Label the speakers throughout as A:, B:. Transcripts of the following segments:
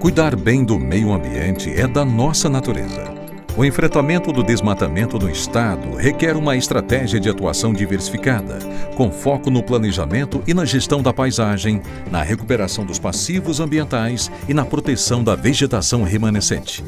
A: Cuidar bem do meio ambiente é da nossa natureza. O enfrentamento do desmatamento no estado requer uma estratégia de atuação diversificada, com foco no planejamento e na gestão da paisagem, na recuperação dos passivos ambientais e na proteção da vegetação remanescente.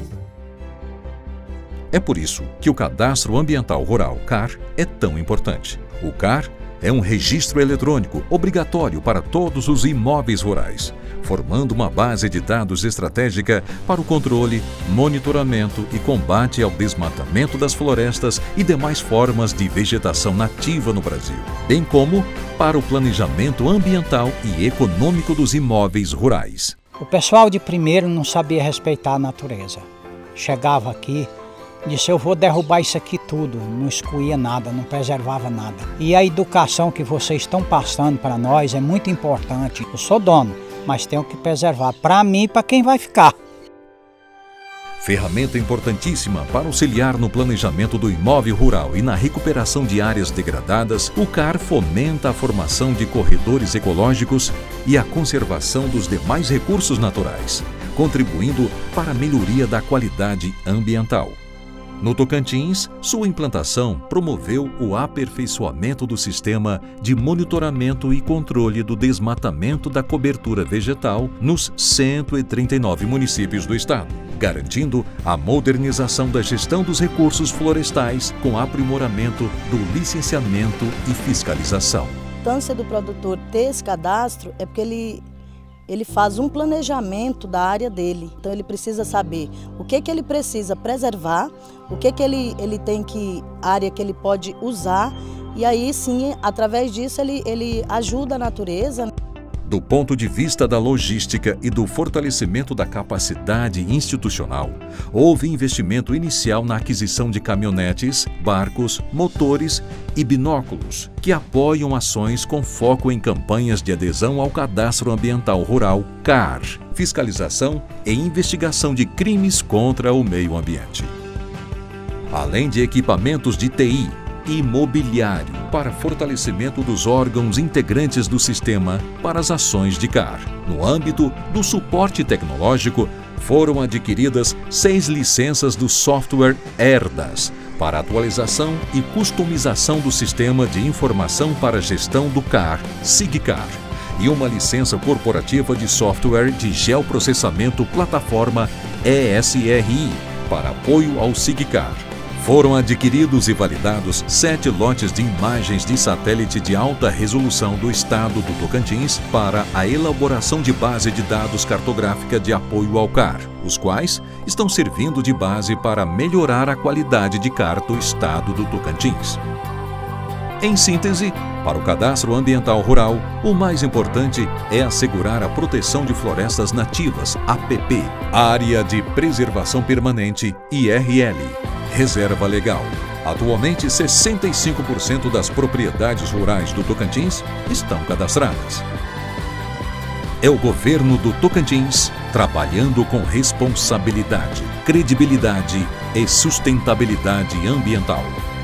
A: É por isso que o Cadastro Ambiental Rural, CAR, é tão importante. O CAR é um registro eletrônico obrigatório para todos os imóveis rurais, formando uma base de dados estratégica para o controle, monitoramento e combate ao desmatamento das florestas e demais formas de vegetação nativa no Brasil, bem como para o planejamento ambiental e econômico dos imóveis rurais.
B: O pessoal de primeiro não sabia respeitar a natureza. Chegava aqui, disse: eu vou derrubar isso aqui tudo, não excluía nada, não preservava nada. E a educação que vocês estão passando para nós é muito importante. Eu sou dono, mas tenho que preservar para mim e para quem vai ficar.
A: Ferramenta importantíssima para auxiliar no planejamento do imóvel rural e na recuperação de áreas degradadas, o CAR fomenta a formação de corredores ecológicos e a conservação dos demais recursos naturais, contribuindo para a melhoria da qualidade ambiental. No Tocantins, sua implantação promoveu o aperfeiçoamento do sistema de monitoramento e controle do desmatamento da cobertura vegetal nos 139 municípios do estado, garantindo a modernização da gestão dos recursos florestais com aprimoramento do licenciamento e fiscalização.
C: A importância do produtor ter esse cadastro é porque ele faz um planejamento da área dele. Então ele precisa saber o que ele precisa preservar, o que ele tem área que ele pode usar, e aí sim, através disso ele ajuda a natureza.
A: Do ponto de vista da logística e do fortalecimento da capacidade institucional, houve investimento inicial na aquisição de caminhonetes, barcos, motores e binóculos, que apoiam ações com foco em campanhas de adesão ao Cadastro Ambiental Rural, CAR, fiscalização e investigação de crimes contra o meio ambiente. Além de equipamentos de TI, imobiliário para fortalecimento dos órgãos integrantes do sistema para as ações de CAR. No âmbito do suporte tecnológico, foram adquiridas 6 licenças do software Herdas para atualização e customização do sistema de informação para gestão do CAR, SIGCAR, e uma licença corporativa de software de geoprocessamento plataforma ESRI para apoio ao SIGCAR. Foram adquiridos e validados 7 lotes de imagens de satélite de alta resolução do estado do Tocantins para a elaboração de base de dados cartográfica de apoio ao CAR, os quais estão servindo de base para melhorar a qualidade de CAR do estado do Tocantins. Em síntese, para o Cadastro Ambiental Rural, o mais importante é assegurar a proteção de florestas nativas, APP, Área de Preservação Permanente, IRL, Reserva Legal. Atualmente, 65% das propriedades rurais do Tocantins estão cadastradas. É o governo do Tocantins trabalhando com responsabilidade, credibilidade e sustentabilidade ambiental.